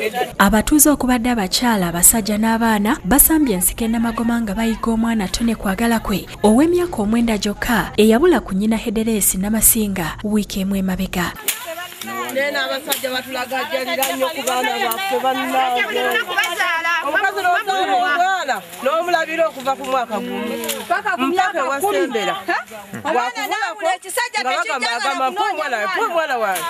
Abatuuze okubadde abakyala abasajja n'abaana basambye ensiko Namagoma nga bayiga omwana Tone Kwagala kwe ow'emyaka 9 gyokka eyabula ku nnyina Hederesi Namasinga wiiki emu emabega. Nena abasajja batulagajjalira nnyo ku baana baffe bannange. Omukazi n'omwana n'omulabira okuva ku mwaka gumu mpaka ewasembera. Abaana nawe ekisajja tekijjagala omwana wange.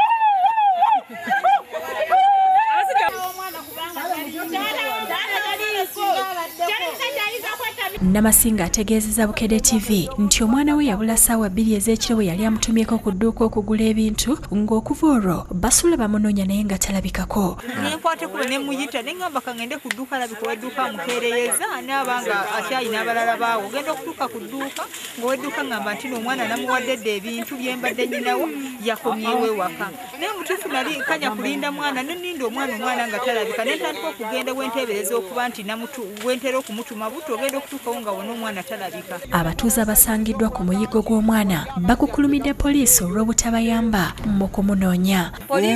Namasinga ategeezezza Bukedde TV nti omwana we yabula ssaawa 2 ez'ekiro bwe yali amutumyeko ku dduuka okugula ebintu ng'okuva olwo basula bamunoonya naye nga talabikako. Nenkwate kuba ne muyita ne ngamba kangende ku dduuka alabika ow'edduuka amukeereeza n'abanga akyayi n'abalala baawo ogenda okutuuka ku dduuka ng'ow'edduuka ngamba nti n'omwana namuwadde dde ebintu bye mbadde nnyinawo yakomyewo ewaka. Naye mutuufu nali kanya kulinda mwana nenninda omwana nga talabika ne ntandika okugenda wenteebereza okuba nti wentera okumutuma buto ogenda okutuukawo nga wona omwana talabika. Abatuuze abasangiddwa ku muyigo gw'omwana bakukulumidde poliisi olw'obutabayamba mu kumunoonya.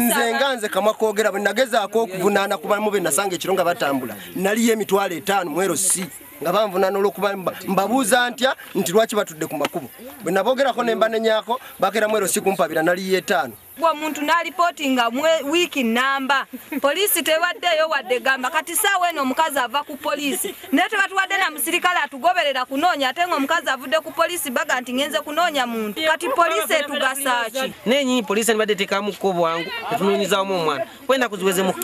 Nze kamwa koogera bwe nagezaako okuvunaana ku balamu be nasanga ekiro nga batambula naliyo emitwalo 5 mu LC nga banvunaana olw'okuba mbabuuza ntya nti lwaki batudde ku makubo bwe naboogerako ne mbanenyako bakeramu LC kumpabira naliyo 5. Omuntu n'alipotinga wiiki namba poliisi tewaddeyo wadde gamba kati saawa eno omukazi ava ku poliisi naye tebatuwadde na musirikale atugoberera kunoonya ate ng'omukazi avudde ku poliisi baga nti ngenze kunoonya muntu kati poliisi etugasa ki? Nenyini poliisi nibadde teekamu kko bwangu tetunoonyezaamu omwana kwenda kuziweze mu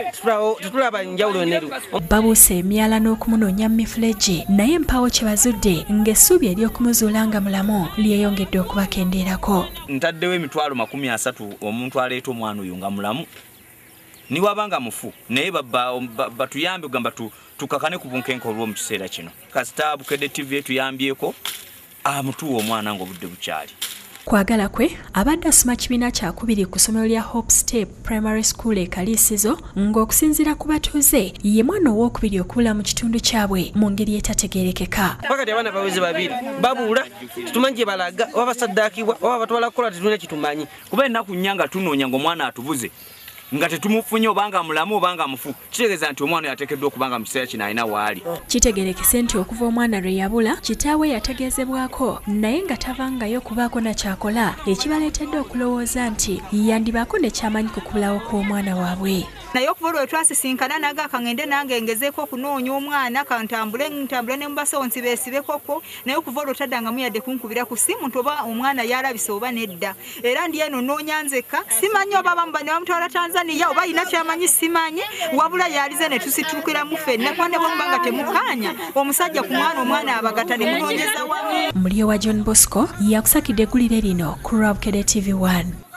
6 tetulaba njawulo neru. Babuuse emyala n'okumunoonya mu mifuleji naye mpaawo kye bazudde ng'essuubi ery'okumuzuula nga mulamu lyeyongedde okubakendeerako. Ntaddewo emitwalo 30 omuntu aleeta omwana oyo nga mulamu niwabanga mufu naye batuyambe ogamba tukakane ku bunkenke olw'omu kiseera kino kasita Bukedde TV etuyambyeko amutuwa omwana ng'obudde bukyali. Kwagala kwe abadde asoma kibiina kya 2 ku ssomero lya Hope Step Primary School e Kaliisizo ng'okusinziira ku batuuze ye mwana ow'okubiri okubula mu kitundu kyabwe mu ngeri etategeerekeka. Pakati abaana baweze babiri babuula tetumanyi gye balaga oba basaddaakibwa oba batwala kukola tetulina kitumanyi kuba ennaku nnya nga tunoonya ng'omwana atubuze nga tetumufunye obanga mulamu obanga mufu kitegeeza nti omwana yateekeddwa okubanga mu kiseera kino alina waali. Kitegeerekese nti okuva omwana lwe yabula kitaawe yategeezebwako naye nga tavangayo okubaako na kyakola ekibaleetedde okulowooza nti yandibaako ne kyamanyi ku kubulawo kw'omwana waabwe. Naye okuva olwo twasisinkana naga kangende nange ngezeeko okunoonya omwana kantambule ne mubasawo nsibeesibekoko naye okuva olwo taddangamu yadde kunkubira ku simu nti oba omwana yalabise oba nedda era ndi eno noonya nzekka simanyi oba bamubane bamutwala Tanzania oba alina kyamanyi simanyi wabula yalize ne tusitukiramu ffenna kwane bwemba nga temukanya omusajja ku omwana abagata ne munoonyeza wamu. Mulyo wa John Bosco yakusakidde eggulire lino ku Bukedde TV 1.